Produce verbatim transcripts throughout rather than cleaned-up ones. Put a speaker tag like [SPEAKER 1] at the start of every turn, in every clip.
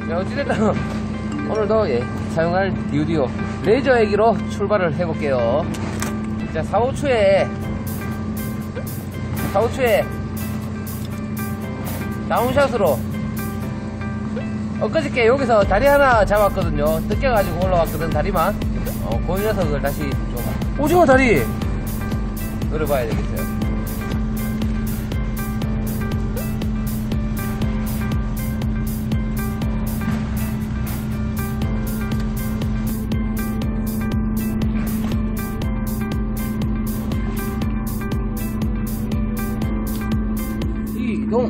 [SPEAKER 1] 자, 어찌됐든 오늘도 예, 사용할 디오디오 레이저 애기로 출발을 해볼게요. 자, 사호추에 사호추에 다운샷으로 엊그저께 여기서 다리 하나 잡았거든요. 뜯겨가지고 올라왔거든. 다리만 어, 그 녀석을 다시 좀 오징어 다리 노려봐야 되겠어요. 이동.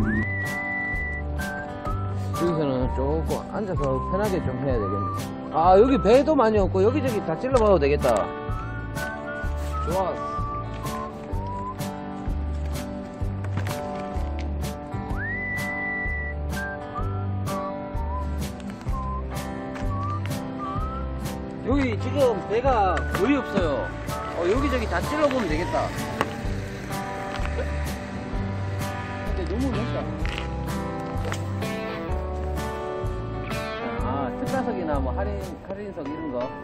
[SPEAKER 1] 여기서는 조금 앉아서 편하게 좀 해야 되겠네. 아, 여기 배도 많이 없고 여기저기 다 찔러봐도 되겠다. 좋아. 여기 지금 배가 거의 없어요. 어, 여기저기 다 찔러보면 되겠다. 근데 너무 넓다. 아, 특가석이나 뭐 할인, 할인석 이런 거.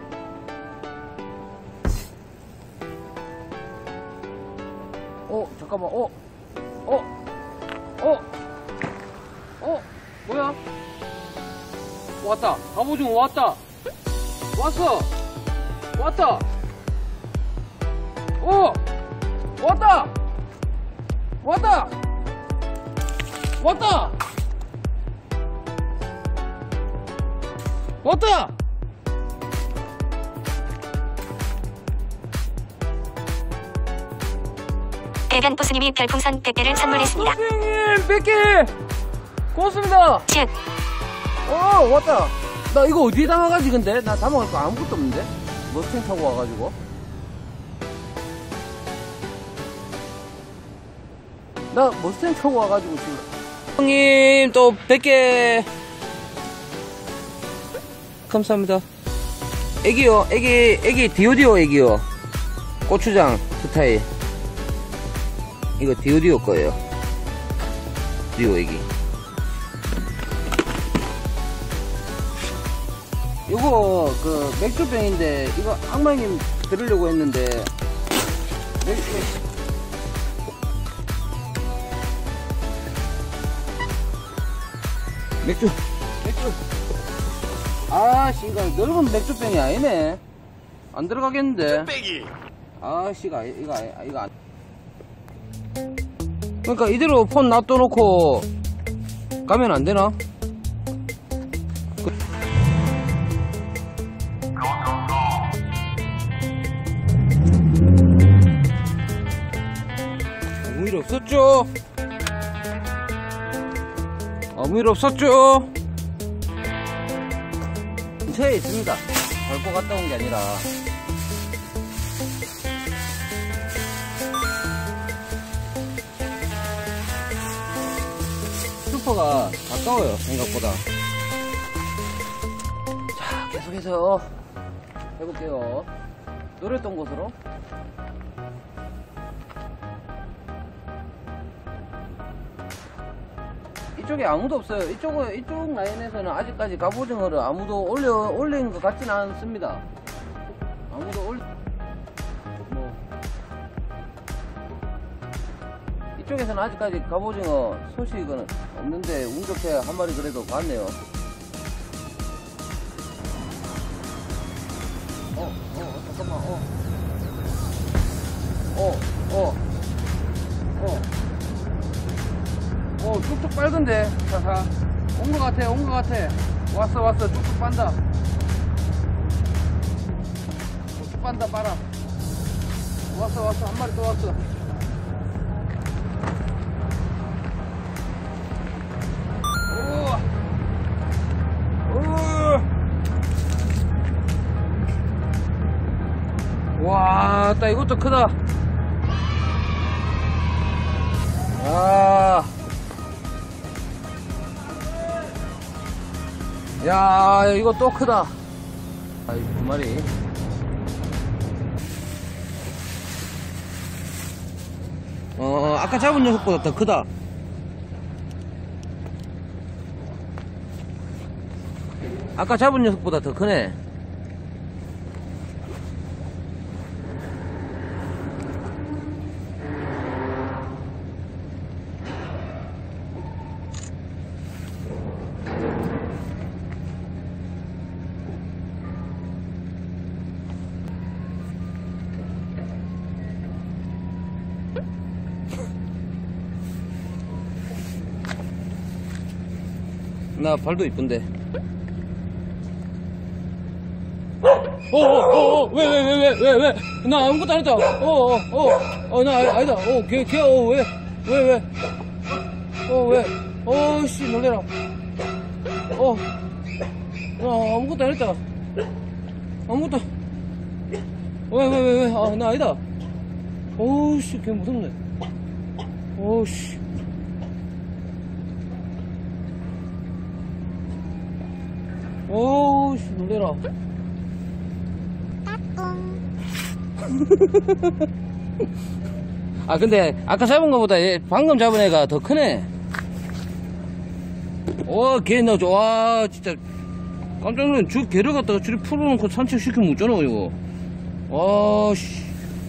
[SPEAKER 1] 어, 잠깐만, 어, 어, 어, 어, 뭐야? 왔다. 갑오징어 왔다. 왔어. 왔다. 오, 왔다. 왔다. 왔다. 왔다.
[SPEAKER 2] 대변 보스님이 별풍선 백 개를 선물했습니다.
[SPEAKER 1] 선생님 백 개 고맙습니다.
[SPEAKER 2] 즉
[SPEAKER 1] 어, 왔다. 나 이거 어디에 담아가지 근데? 나 담아갈 거 아무것도 없는데? 머스탱 타고 와가지고. 나 머스탱 타고 와가지고 지금. 형님 또 백 개 감사합니다. 애기요, 애기, 애기 디오디오 애기요. 고추장 스타일. 이거 디오디오 거예요. 디오 애기. 이거 그 맥주병인데 이거 악마님 드리려고 했는데 맥, 맥주 맥주 아씨 이거 넓은 맥주병이 아니네. 안 들어가겠는데. 아씨가 이거 이거 안. 그러니까 이대로 폰 놔둬놓고 가면 안 되나? 아무 일 없었죠? 아무 일 없었죠? 근처에 있습니다. 밟고 갔다 온 게 아니라. 슈퍼가 가까워요, 생각보다. 자, 계속해서 해볼게요. 노랬던 곳으로. 이쪽에 아무도 없어요. 이쪽, 이쪽 라인에서는 아직까지 갑오징어를 아무도 올려, 올린 것 같지는 않습니다. 아무도 올, 뭐. 이쪽에서는 아직까지 갑오징어 소식은 없는데, 운 좋게 한 마리 그래도 갔네요. 어, 어, 잠깐만, 어. 어, 어. 어. 오, 쭉쭉 빨던데. 자자, 온 것 같아, 온 것 같아. 왔어, 왔어. 쭉쭉 빤다. 쭉쭉 빤다, 빨아. 왔어, 왔어. 한 마리 또 왔어. 오, 오. 와, 따 이것도 크다. 아. 야, 이거 또 크다. 아, 두 마리. 어, 아까 잡은 녀석보다 더 크다. 아까 잡은 녀석보다 더 크네. 나 발도 이쁜데. 어어어어 왜 왜 왜 왜 왜 왜 나 아무것도 안 했다. 어어어어 나 아니다. 어걔걔어왜왜왜어왜 어씨 놀래라. 어나 아무것도 안 했다. 아무것도 왜 왜 왜 왜 아 나 아니다. 어씨 걔 무섭네. 어씨 오우씨 놀래라. 아 근데 아까 잡은 거보다 얘 방금 잡은 애가 더 크네. 와걔 나 와 진짜 깜짝 놀랐네. 저 개를 갖다가 줄이 풀어놓고 산책시키면 웃잖아 이거. 와씨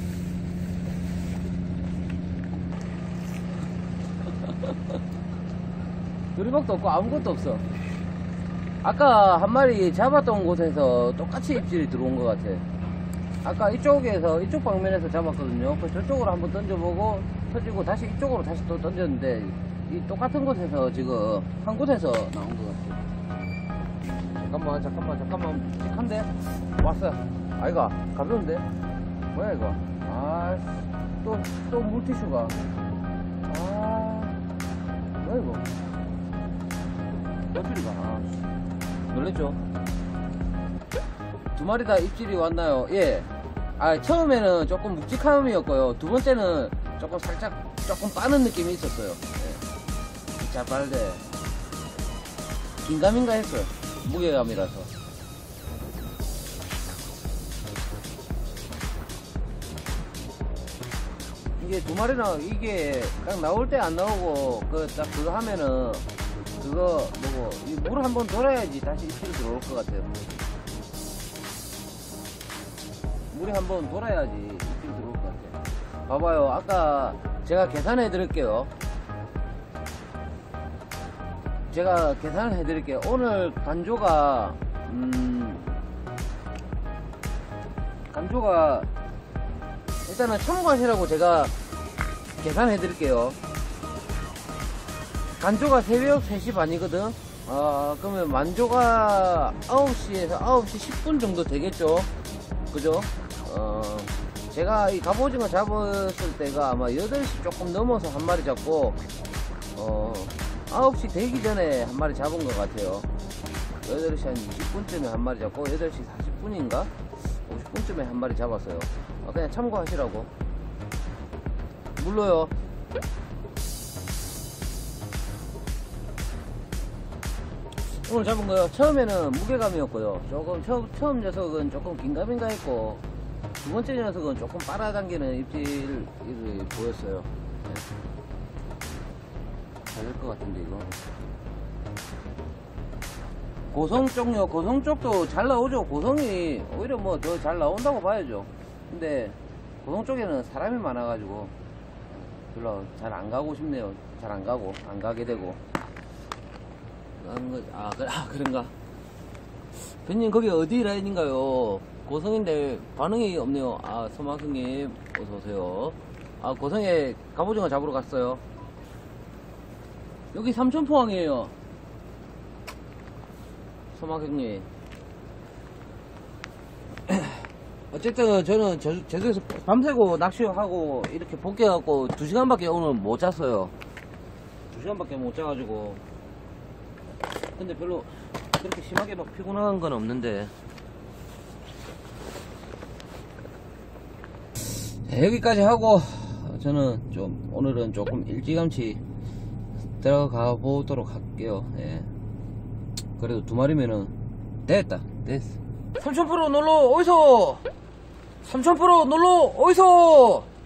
[SPEAKER 1] 두리박도 없고 아무것도 없어. 아까 한 마리 잡았던 곳에서 똑같이 입질이 들어온 것 같아. 아까 이쪽에서 이쪽 방면에서 잡았거든요. 그 저쪽으로 한번 던져보고 터지고 다시 이쪽으로 다시 또 던졌는데 이 똑같은 곳에서 지금 한 곳에서 나온 것 같아. 잠깐만 잠깐만 잠깐만 칙한데 왔어. 아이가 가벼운데 뭐야 이거. 아또또 물티슈가 아 뭐야 이거 며칠이가. 아 놀랬죠? 두 마리 다 입질이 왔나요? 예. 아, 처음에는 조금 묵직함이었고요. 두 번째는 조금 살짝, 조금 빠는 느낌이 있었어요. 예. 자, 빠르대. 긴가민가 했어요. 무게감이라서. 이게 두 마리나, 이게 딱 나올 때 안 나오고, 그, 딱 그거 하면은, 그거 뭐고 이 물 한번 돌아야지 다시 입질이 들어올 것 같아요. 물이 한번 돌아야지 입질이 들어올 것 같아요. 봐봐요. 아까 제가 계산해 드릴게요. 제가 계산을 해 드릴게요. 오늘 간조가 음 간조가 일단은 참고하시라고 제가 계산해 드릴게요. 간조가 새벽 세 시 반이거든. 아 그러면 만조가 아홉 시에서 아홉 시 십 분 정도 되겠죠. 그죠? 어 제가 이 갑오징어 잡았을 때가 아마 여덟 시 조금 넘어서 한 마리 잡고 어 아홉 시 되기 전에 한 마리 잡은 것 같아요. 여덟 시 한 이십 분쯤에 한 마리 잡고 여덟 시 사십 분인가 오십 분쯤에 한 마리 잡았어요. 아, 그냥 참고하시라고. 물러요. 오늘 잡은 거요. 처음에는 무게감이었고요. 조금 처음, 처음 녀석은 조금 긴가민가 했고 두 번째 녀석은 조금 빨아당기는 입질이 보였어요. 네. 잘 될 것 같은데 이거. 고성 쪽요. 고성 쪽도 잘 나오죠. 고성이 오히려 뭐 더 잘 나온다고 봐야죠. 근데 고성 쪽에는 사람이 많아가지고 별로 잘 안 가고 싶네요. 잘 안 가고 안 가게 되고. 아, 그래, 아 그런가. 변님 거기 어디 라인인가요? 고성인데 반응이 없네요. 아 소마승님 어서오세요. 아 고성에 갑오징어 잡으러 갔어요. 여기 삼천포항이에요. 소마승님. 어쨌든 저는 저, 제주에서 밤새고 낚시하고 이렇게 복귀해갖고 두 시간밖에 오늘 못 잤어요. 두 시간밖에 못 자가지고. 근데 별로 그렇게 심하게 막 피곤한 건 없는데. 네, 여기까지 하고 저는 좀 오늘은 조금 일찌감치 들어가 보도록 할게요. 예. 그래도 두 마리면은 됐다. 됐어. 삼천 프로 놀러 어디서? 삼천 프로 놀러 어디서?